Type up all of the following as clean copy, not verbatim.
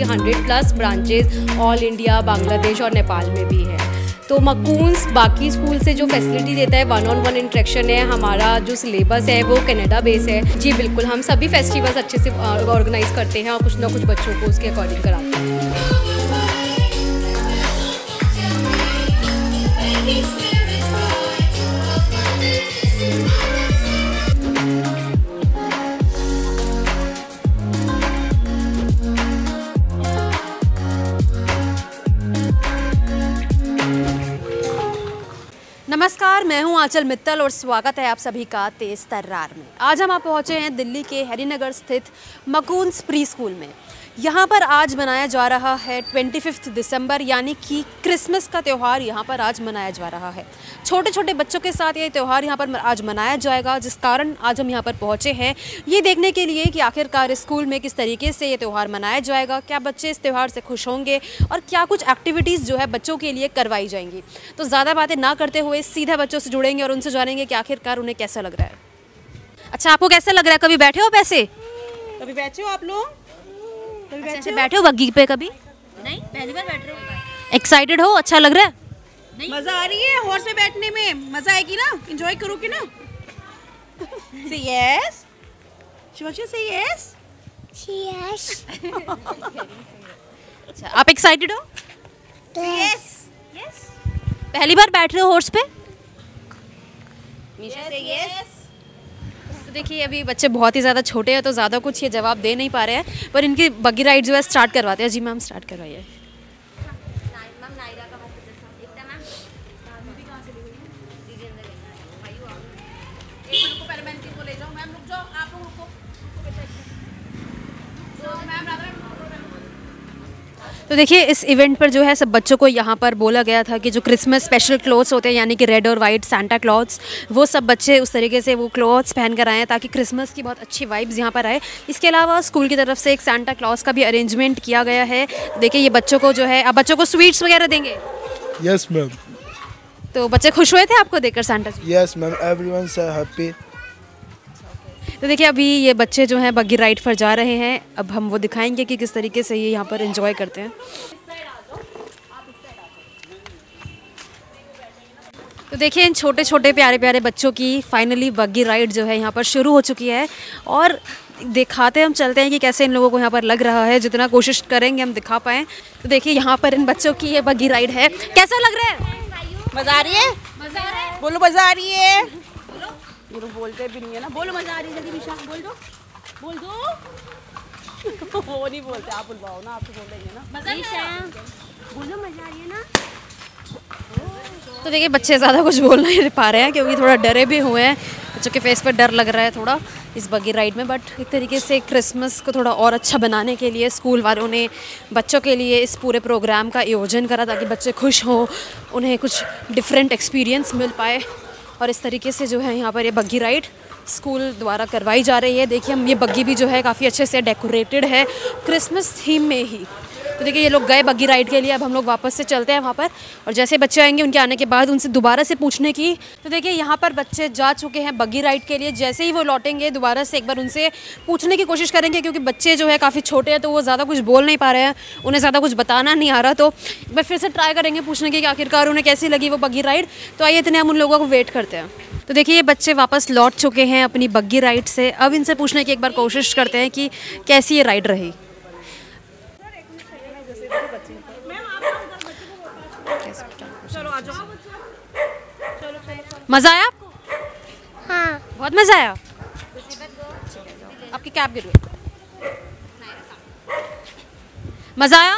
100+ branches all India, Bangladesh और नेपाल में भी है। तो मकून्स बाकी स्कूल से जो फैसिलिटी देता है, 1-on-1 इंटरेक्शन है, हमारा जो सिलेबस है वो कनाडा बेस है। जी बिल्कुल, हम सभी फेस्टिवल्स अच्छे से ऑर्गेनाइज करते हैं और कुछ ना कुछ बच्चों को उसके अकॉर्डिंग कराते हैं। नमस्कार, मैं हूं आंचल मित्तल और स्वागत है आप सभी का तेज़ तर्रार में। आज हम आप पहुंचे हैं दिल्ली के हरिनगर स्थित मकून्स प्री स्कूल में। यहां पर आज मनाया जा रहा है 25 दिसंबर, यानी कि क्रिसमस का त्यौहार यहां पर आज मनाया जा रहा है। छोटे छोटे बच्चों के साथ ये त्यौहार यहां पर आज मनाया जाएगा, जिस कारण आज हम यहां पर पहुंचे हैं ये देखने के लिए कि आखिरकार स्कूल में किस तरीके से ये त्यौहार मनाया जाएगा, क्या बच्चे इस त्यौहार से खुश होंगे और क्या कुछ एक्टिविटीज़ जो है बच्चों के लिए करवाई जाएंगी। तो ज़्यादा बातें ना करते हुए सीधा बच्चों से जुड़ेंगे और उनसे जानेंगे कि आखिरकार उन्हें कैसा लग रहा है। अच्छा, आपको कैसा लग रहा है? कभी बैठे हो पैसे? कभी बैठे हो आप लोग? अच्छा, बैठे हो बग्गी पे कभी? नहीं, पहली बार बैठ रहे हो। एक्साइटेड हो? अच्छा लग रहा है? नहीं? मजा आ रही है हॉर्स पे बैठने में, मजा आएगी ना, एंजॉय करोगे ना। से यस शिवांशी, से यस यस। अच्छा, आप एक्साइटेड हो? Yes yes. पहली बार बैठ रहे हो हॉर्स पे? मीशा से यस। तो देखिए, अभी बच्चे बहुत ही ज़्यादा छोटे हैं तो ज़्यादा कुछ ये जवाब दे नहीं पा रहे हैं, पर इनकी बग्गी राइड जो है स्टार्ट करवाते हैं। जी मैम, स्टार्ट करवाइए। तो देखिए, इस इवेंट पर जो है सब बच्चों को यहाँ पर बोला गया था कि जो क्रिसमस स्पेशल क्लॉथ्स होते हैं, यानी कि रेड और वाइट सांता क्लॉथ्स, वो सब बच्चे उस तरीके से वो क्लॉथ्स पहन कर आए हैं ताकि क्रिसमस की बहुत अच्छी वाइब्स यहाँ पर आए। इसके अलावा स्कूल की तरफ से एक सांता क्लॉज का भी अरेंजमेंट किया गया है। देखिए, ये बच्चों को जो है, अब बच्चों को स्वीट्स वगैरह देंगे। Yes ma'am. तो बच्चे खुश हुए थे आपको देखकर सांता जी? यस मैम, एवरीवन से हैप्पी। तो देखिए, अभी ये बच्चे जो हैं बग्गी राइड पर जा रहे हैं। अब हम वो दिखाएंगे कि किस तरीके से ये यहाँ पर एंजॉय करते हैं। तो देखिए, इन छोटे छोटे प्यारे प्यारे बच्चों की फाइनली बग्गी राइड जो है यहाँ पर शुरू हो चुकी है और दिखाते हम चलते हैं कि कैसे इन लोगों को यहाँ पर लग रहा है। जितना कोशिश करेंगे हम दिखा पाएँ। तो देखिए, यहाँ पर इन बच्चों की ये बग्गी राइड है। कैसा लग रहा है? मजा आ रही है? मजा आ रहा है? बोलो मजा आ रही है। बोलो, बोलते भी नहीं है ना। बोलो मजा आ रही है, जल्दी मीशा बोल दो, बोल दो। वो नहीं बोलते, आप बुलवाओ ना, आप तो बोल देंगे ना। बोलो मजा आ रही है ना। तो देखिए, बच्चे ज़्यादा कुछ बोल नहीं पा रहे हैं क्योंकि थोड़ा डरे भी हुए हैं। बच्चों के फेस पर डर लग रहा है थोड़ा इस बग्गी राइड में। बट एक तरीके से क्रिसमस को थोड़ा और अच्छा बनाने के लिए स्कूल वालों ने बच्चों के लिए इस पूरे प्रोग्राम का आयोजन करा ताकि बच्चे खुश हों, उन्हें कुछ डिफरेंट एक्सपीरियंस मिल पाए। और इस तरीके से जो है यहाँ पर ये बग्गी राइड स्कूल द्वारा करवाई जा रही है। देखिए, हम ये बग्गी भी जो है काफ़ी अच्छे से डेकोरेटेड है क्रिसमस थीम में ही। तो देखिए, ये लोग गए बग्गी राइड के लिए, अब हम लोग वापस से चलते हैं वहाँ पर। और जैसे बच्चे आएंगे उनके आने के बाद उनसे दोबारा से पूछने की। तो देखिए, यहाँ पर बच्चे जा चुके हैं बग्गी राइड के लिए। जैसे ही वो लौटेंगे दोबारा से एक बार उनसे पूछने की कोशिश करेंगे, क्योंकि बच्चे जो है काफ़ी छोटे हैं तो वो ज़्यादा कुछ बोल नहीं पा रहे हैं, उन्हें ज़्यादा कुछ बताना नहीं आ रहा। तो एक बार फिर से ट्राई करेंगे पूछने की कि आखिरकार उन्हें कैसी लगी वो बग्गी राइड। तो आइए इतने हम उन लोगों को वेट करते हैं। तो देखिए, ये बच्चे वापस लौट चुके हैं अपनी बग्गी राइड से। अब इनसे पूछने की एक बार कोशिश करते हैं कि कैसी ये राइड रही। मज़ा आया आपको? हाँ। बहुत मज़ा आया। आपकी कैब गिर गई। मज़ा आया?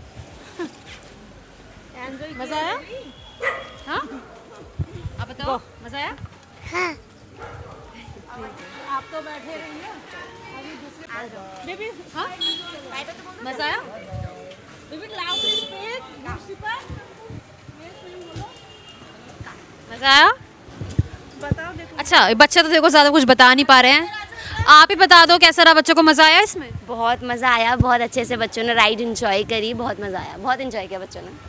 मज़ा आया? हाँ, आप बताओ, मज़ा आया? हाँ। आप तो बैठे रहिए बेबी। हाँ, मज़ा आया? Baby loud speak. मज़ा आया? बताओ देखो। अच्छा, बच्चे तो देखो ज़्यादा कुछ बता नहीं पा रहे हैं, आप ही बता दो कैसा रहा, बच्चों को मज़ा आया इसमें? बहुत मज़ा आया, बहुत अच्छे से बच्चों ने राइड एंजॉय करी, बहुत मज़ा आया, बहुत एंजॉय किया बच्चों ने।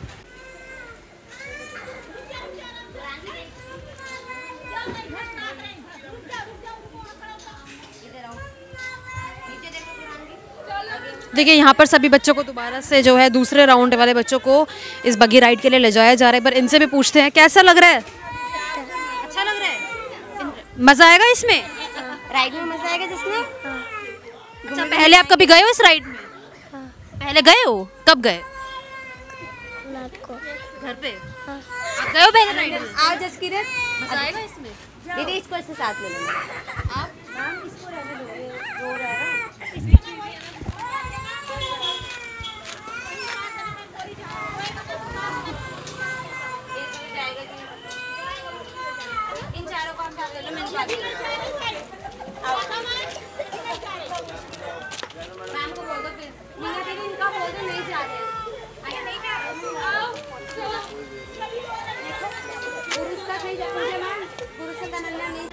देखिए यहाँ पर सभी बच्चों को दोबारा से जो है दूसरे राउंड वाले बच्चों को इस बग्गी राइड के लिए ले जाया जा रहा है। पर इनसे भी पूछते हैं कैसा लग रहा है। अच्छा लग रहा है, मज़ा आएगा इसमें? राइड में मज़ा आएगा जिसमें। अच्छा, पहले आप कभी गए हो इस राइड में? पहले गए हो? कब गए? घर पे। आप गए हो पहले राइड में? आओ जसकीरत, मज़ा आएगा इसमें? दीदी इसको इसके साथ ले लेना। आप इसको रहने दो, ये रो रहा है ना। इन चारों को हम साथ ले लो, मैंने साथ ले मैम को बोल दो फिर। मीना दीदी इनका बोल दो नहीं जा रहे हैं। पुरुष का सही जगह मैम, पुरुष का तनन्ना नहीं।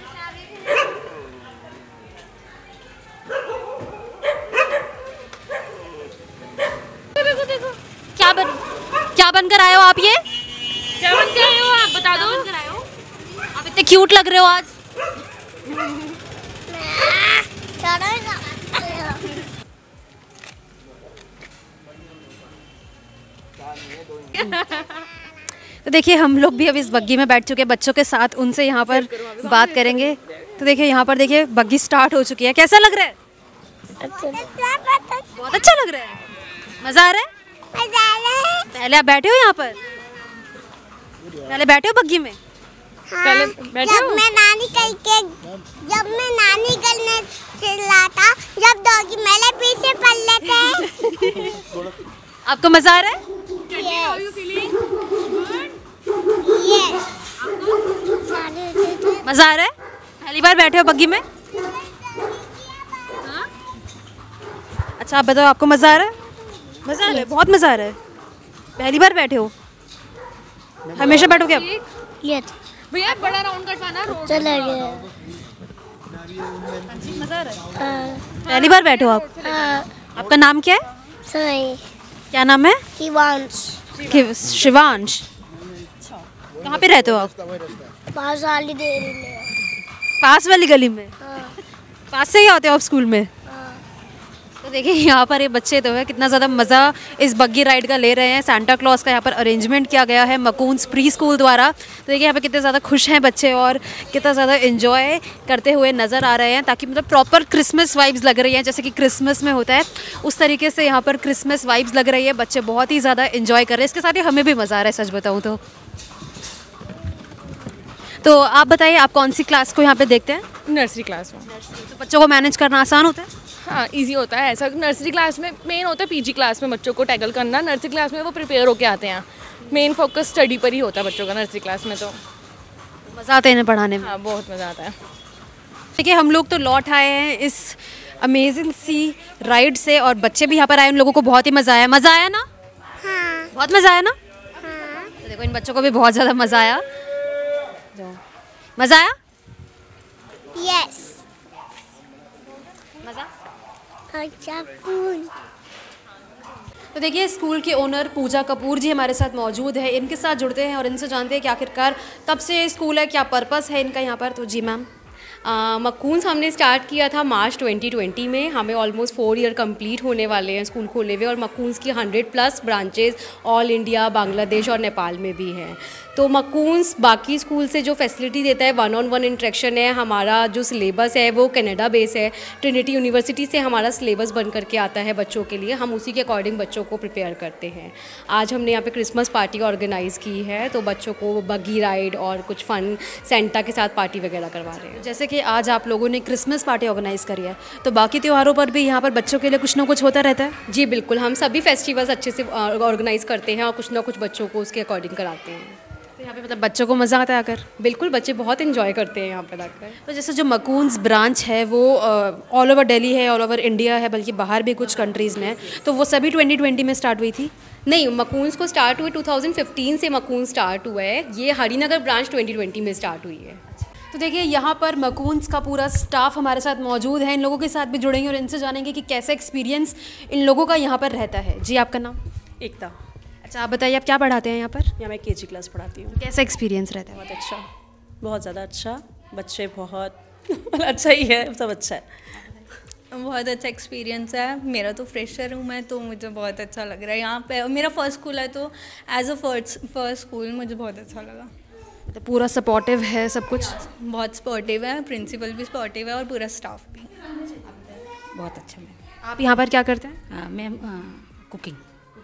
क्या बनकर आए हो आप? ये क्या बन गए हो आप, बता दो। आप इतने क्यूट लग रहे हो आज। तो देखिए हम लोग भी अब इस बग्गी में बैठ चुके हैं बच्चों के साथ, उनसे यहाँ पर बात करेंगे। तो देखिए यहाँ पर देखिए बग्गी स्टार्ट हो चुकी है। कैसा लग रहा है? बहुत अच्छा लग रहा है, मज़ा आ रहा है। पहले आप बैठे हो यहाँ पर? पहले बैठे हो बग्गी में? पहले बैठे हो? जब मैं नानी घर में चिल्लाता, जब डॉगी मेरे पीछे पड़ लेते। आपको मज़ा आ रहा है? मज़ा आ रहा है? पहली बार बैठे हो बग्गी में? हाँ? अच्छा आप बताओ, आपको मज़ा आ रहा है? मज़ा आ रहा है, बहुत मज़ा आ रहा है। पहली बार बैठे हो? हमेशा बैठोगे आप? भैया बड़ा राउंड कटवाना। चला गया। मज़ा आ रहा है? पहली बार बैठे हो आप? आपका नाम क्या है? सही। क्या नाम है? शिवांश। कहाँ पे रहते हो आप? पास वाली डेयरी में। पास वाली गली में? पास से ही आते हो आप स्कूल में? तो देखिए यहाँ पर ये बच्चे तो है कितना ज़्यादा मज़ा इस बग्गी राइड का ले रहे हैं। सांता क्लॉज का यहाँ पर अरेंजमेंट किया गया है मकून्स प्री स्कूल द्वारा। तो देखिए यहाँ पे कितने ज़्यादा खुश हैं बच्चे और कितना ज़्यादा एंजॉय करते हुए नज़र आ रहे हैं, ताकि मतलब प्रॉपर क्रिसमस वाइब्स लग रही हैं जैसे कि क्रिसमस में होता है उस तरीके से यहाँ पर क्रिसमस वाइब्स लग रही है। बच्चे बहुत ही ज़्यादा एंजॉय कर रहे हैं, इसके साथ ही हमें भी मज़ा आ रहा है सच बताऊँ तो आप बताइए आप कौन सी क्लास को यहाँ पे देखते हैं? नर्सरी क्लास में। तो बच्चों को मैनेज करना आसान होता है? हाँ इजी होता है। ऐसा नर्सरी क्लास में मेन होता है पीजी क्लास में बच्चों को टैकल करना। नर्सरी क्लास में वो प्रिपेयर होके आते हैं। मेन फोकस स्टडी पर ही होता है बच्चों का नर्सरी क्लास में। तो मज़ा आता है इन्हें पढ़ाने में? हाँ बहुत मज़ा आता है। देखिए हम लोग तो लौट आए हैं इस अमेजिंग सी राइड से और बच्चे भी यहाँ पर आए, उन लोगों को बहुत ही मज़ा आया। मज़ा आया ना? हाँ। बहुत मज़ा आया ना? हाँ। तो देखो इन बच्चों को भी बहुत ज़्यादा मज़ा आया। मज़ा आया? यस। मज़ा? अच्छा कूल। तो देखिए स्कूल के ओनर पूजा कपूर जी हमारे साथ मौजूद है, इनके साथ जुड़ते हैं और इनसे जानते हैं कि आखिरकार कब से स्कूल है, क्या पर्पस है इनका यहाँ पर। तो जी मैम। मकून्स हमने स्टार्ट किया था मार्च 2020 में। हमें ऑलमोस्ट 4 ईयर कंप्लीट होने वाले हैं स्कूल खोले हुए और मकून्स की 100+ ब्रांचेस ऑल इंडिया, बांग्लादेश और नेपाल में भी हैं। तो मकून्स बाकी स्कूल से जो फैसिलिटी देता है 1-on-1 इंटरेक्शन है। हमारा जो सिलेबस है वो कनाडा बेस है, ट्रिनिटी यूनिवर्सिटी से हमारा सिलेबस बन करके आता है बच्चों के लिए। हम उसी के अकॉर्डिंग बच्चों को प्रिपेयर करते हैं। आज हमने यहाँ पे क्रिसमस पार्टी ऑर्गेनाइज़ की है, तो बच्चों को बग्गी राइड और कुछ फ़न सेंटा के साथ पार्टी वगैरह करवा रहे हैं। जैसे कि आज आप लोगों ने क्रिसमस पार्टी ऑर्गेनाइज़ करी है, तो बाकी त्योहारों पर भी यहाँ पर बच्चों के लिए कुछ ना कुछ होता रहता है? जी बिल्कुल, हम सभी फेस्टिवल्स अच्छे से ऑर्गेनाइज़ करते हैं और कुछ ना कुछ बच्चों को उसके अकॉर्डिंग कराते हैं। तो यहाँ पे मतलब बच्चों को मज़ा आता है आकर? बिल्कुल, बच्चे बहुत इन्जॉय करते हैं यहाँ पर आकर। तो जैसे जो मकून्स ब्रांच है वो ऑल ओवर दिल्ली है, ऑल ओवर इंडिया है, बल्कि बाहर भी कुछ कंट्रीज़ में है, तो वो सभी 2020 में स्टार्ट हुई थी? नहीं, मकून्स को स्टार्ट हुए 2015 से मकून स्टार्ट हुआ है। ये हरिनगर ब्रांच 2020 में स्टार्ट हुई है। तो देखिए यहाँ पर मकून्स का पूरा स्टाफ हमारे साथ मौजूद है, इन लोगों के साथ भी जुड़ेंगे और इनसे जानेंगे कि कैसा एक्सपीरियंस इन लोगों का यहाँ पर रहता है। जी आपका नाम? एकता। अच्छा आप बताइए आप क्या पढ़ाते हैं यहाँ पर? यहाँ मैं केजी क्लास पढ़ाती हूँ। कैसा एक्सपीरियंस रहता है? बहुत अच्छा, बहुत ज़्यादा अच्छा। बच्चे बहुत अच्छा ही है, सब अच्छा है। बहुत अच्छा एक्सपीरियंस है। मेरा तो फ्रेशर हूँ मैं, तो मुझे बहुत अच्छा लग रहा है यहाँ पे। मेरा फर्स्ट स्कूल है, तो एज अ फर्स्ट स्कूल मुझे बहुत अच्छा लगा। तो पूरा सपोर्टिव है सब कुछ? बहुत सपोर्टिव है, प्रिंसिपल भी सपोर्टिव है और पूरा स्टाफ भी। बहुत अच्छा मैम। आप यहाँ पर क्या करते हैं? Ma'am cooking.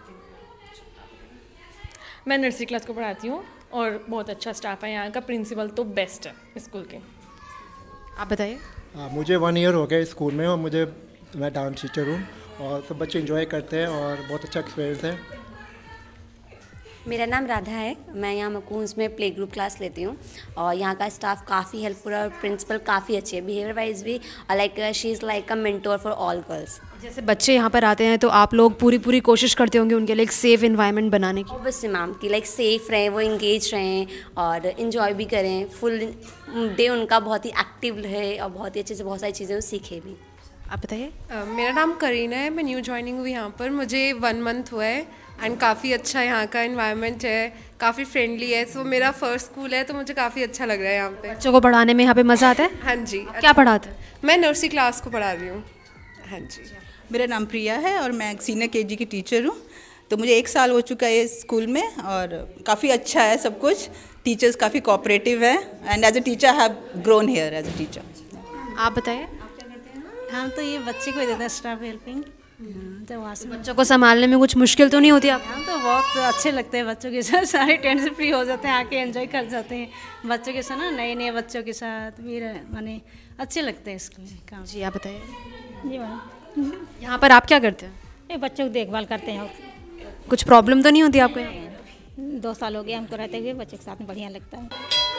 मैं नर्सरी क्लास को पढ़ाती हूँ और बहुत अच्छा स्टाफ है यहाँ का। प्रिंसिपल तो बेस्ट है स्कूल के। आप बताइए। मुझे 1 ईयर हो गया स्कूल में और मैं डांस टीचर हूँ और सब बच्चे एंजॉय करते हैं और बहुत अच्छा एक्सपीरियंस है। मेरा नाम राधा है, मैं यहाँ मकून्स में प्ले ग्रुप क्लास लेती हूँ और यहाँ का स्टाफ काफ़ी हेल्पफुल है और प्रिंसिपल काफ़ी अच्छी है, बिहेवियर वाइज भी। और like she is like a mentor for all girls. जैसे बच्चे यहाँ पर आते हैं तो आप लोग पूरी कोशिश करते होंगे उनके लिए एक सेफ़ इन्वायरमेंट बनाने की। ऑब्वियसली मैम कि लाइक सेफ़ रहें, वो इंगेज रहें और इन्जॉय भी करें। फुल डे उनका बहुत ही एक्टिव रहे और बहुत ही अच्छे से बहुत सारी चीज़ें वो सीखे भी। आप बताइए। मेरा नाम करीना है, मैं न्यू ज्वाइनिंग हुई यहाँ पर। मुझे 1 मंथ हुआ है एंड काफ़ी अच्छा यहाँ का एनवायरनमेंट है, काफ़ी फ्रेंडली है। सो मेरा फर्स्ट स्कूल है तो मुझे काफ़ी अच्छा लग रहा है यहाँ पे। बच्चों को पढ़ाने में यहाँ पे मज़ा आता है? हाँ जी। क्या पढ़ाते हैं? मैं नर्सरी क्लास को पढ़ा रही हूँ। हाँ जी। मेरा नाम प्रिया है और मैं सीनियर केजी की टीचर हूँ। तो मुझे 1 साल हो चुका है स्कूल में और काफ़ी अच्छा है सब कुछ। टीचर्स काफ़ी कोऑपरेटिव है and as a teacher I have grown here as a teacher. आप बताइए। हाँ, तो ये बच्चे को देता है स्टाफ हेल्पिंग। तो वहाँ से बच्चों को संभालने में कुछ मुश्किल तो नहीं होती आप? तो बहुत अच्छे लगते हैं बच्चों के साथ, सारे टेंशन फ्री हो जाते हैं, आके एंजॉय कर जाते हैं बच्चों के साथ ना, नए बच्चों के साथ भी माने अच्छे लगते हैं इसको काम। जी आप बताइए। जी मैम। यहाँ पर आप क्या करते हैं? ये बच्चों की देखभाल करते हैं। कुछ प्रॉब्लम तो नहीं होती आपको यहाँ? 2 साल हो गए हमको रहते हुए, बच्चों के साथ में बढ़िया लगता है।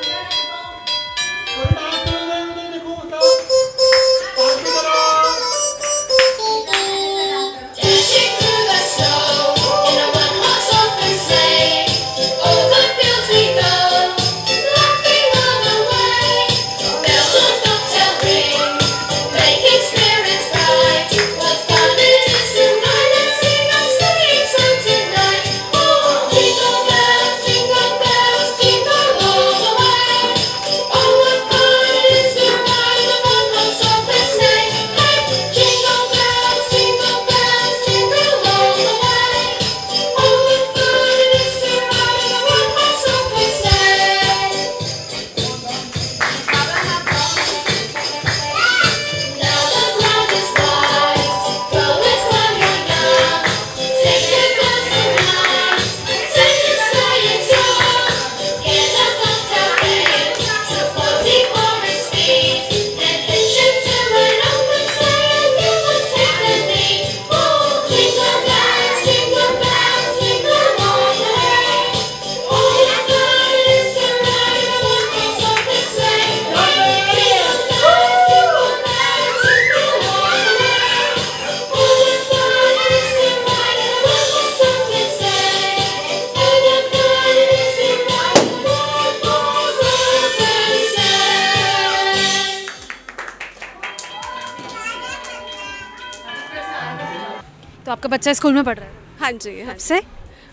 तो आपका बच्चा स्कूल में पढ़ रहा है? हाँ जी। हाँ से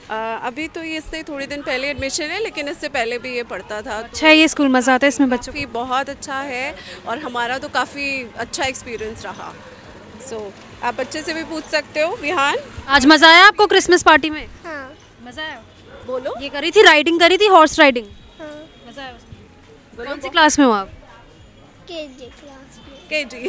अभी तो ये इससे थोड़े दिन पहले एडमिशन है, लेकिन इससे पहले भी ये पढ़ता था। अच्छा है ये स्कूल, मज़ा आता है इसमें बच्चों को? बहुत अच्छा है और हमारा तो काफ़ी अच्छा एक्सपीरियंस रहा। सो आप बच्चे से भी पूछ सकते हो। विहान, आज मज़ा आया आपको क्रिसमस पार्टी में? हाँ। मज़ा आया? बोलो। ये करी थी राइडिंग, करी थी हॉर्स राइडिंग? हाँ। मज़ा आया उसमें? कौन सी क्लास में हो आप? केजी क्लास में।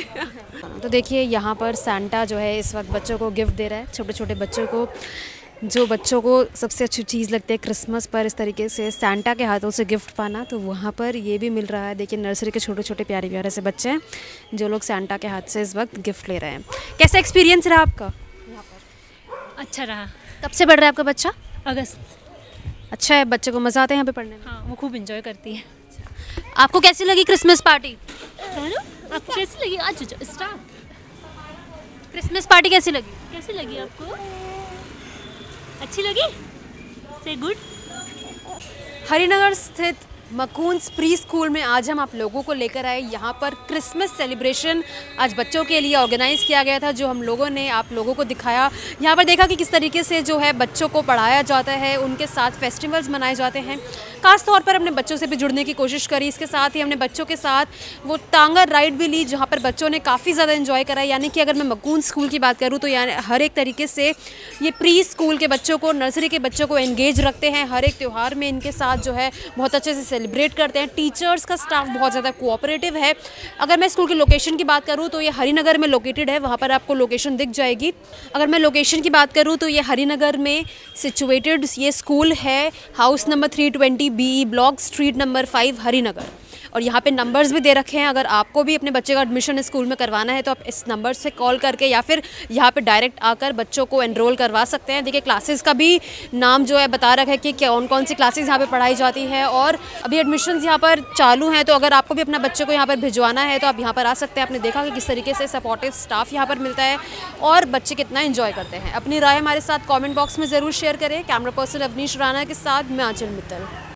केजी। तो देखिए यहाँ पर सैंटा जो है इस वक्त बच्चों को गिफ्ट दे रहा है, छोटे छोटे बच्चों को। जो बच्चों को सबसे अच्छी चीज़ लगती है क्रिसमस पर इस तरीके से सैंटा के हाथों से गिफ्ट पाना, तो वहाँ पर ये भी मिल रहा है। देखिए नर्सरी के छोटे छोटे प्यारे प्यारे से बच्चे हैं जो लोग सैंटा के हाथ से इस वक्त गिफ्ट ले रहे हैं। कैसा एक्सपीरियंस रहा आपका यहाँ पर? अच्छा रहा। कब से पढ़ रहा है आपका बच्चा? अगस्त। अच्छा है, बच्चे को मज़ा आता है यहाँ पे पढ़ने में? हाँ, वो खूब इंजॉय करती है। आपको कैसी लगी क्रिसमस पार्टी? आपको कैसी लगी? आज स्टार्ट। क्रिसमस पार्टी कैसी लगी? कैसी लगी आपको? अच्छी लगी? से गुड। हरिनगर स्थित मकून्स प्री स्कूल में आज हम आप लोगों को लेकर आए। यहाँ पर क्रिसमस सेलिब्रेशन आज बच्चों के लिए ऑर्गेनाइज़ किया गया था, जो हम लोगों ने आप लोगों को दिखाया। यहाँ पर देखा कि किस तरीके से जो है बच्चों को पढ़ाया जाता है, उनके साथ फेस्टिवल्स मनाए जाते हैं। ख़ास तौर पर हमने बच्चों से भी जुड़ने की कोशिश करी। इसके साथ ही हमने बच्चों के साथ वो टांगर राइड भी ली, जहाँ पर बच्चों ने काफ़ी ज़्यादा इन्जॉय करा। यानी कि अगर मैं मकून स्कूल की बात करूँ तो यानी हर एक तरीके से ये प्री स्कूल के बच्चों को, नर्सरी के बच्चों को एंगेज रखते हैं। हर एक त्यौहार में इनके साथ जो है बहुत अच्छे से सेलिब्रेट करते हैं। टीचर्स का स्टाफ बहुत ज़्यादा कोऑपरेटिव है। अगर मैं स्कूल की लोकेशन की बात करूँ तो ये हरिनगर में लोकेटेड है, वहाँ पर आपको लोकेशन दिख जाएगी। अगर मैं लोकेशन की बात करूँ तो ये हरिनगर में सिचुएटेड ये स्कूल है, house number 320 BE block, street number 5, Harinagar. और यहाँ पे नंबर्स भी दे रखे हैं। अगर आपको भी अपने बच्चे का एडमिशन स्कूल में करवाना है तो आप इस नंबर से कॉल करके या फिर यहाँ पे डायरेक्ट आकर बच्चों को एनरोल करवा सकते हैं। देखिए क्लासेस का भी नाम जो है बता रखा है कि कौन कौन सी क्लासेस यहाँ पे पढ़ाई जाती है, और अभी एडमिशन्स यहाँ पर चालू हैं। तो अगर आपको भी अपना बच्चे को यहाँ पर भिजवाना है तो आप यहाँ पर आ सकते हैं। आपने देखा कि किस तरीके से सपोर्टिव स्टाफ यहाँ पर मिलता है और बच्चे कितना इन्जॉय करते हैं। अपनी राय हमारे साथ कॉमेंट बॉक्स में ज़रूर शेयर करें। कैमरा पर्सन अवनीश राणा के साथ मैं आंचल मित्तल।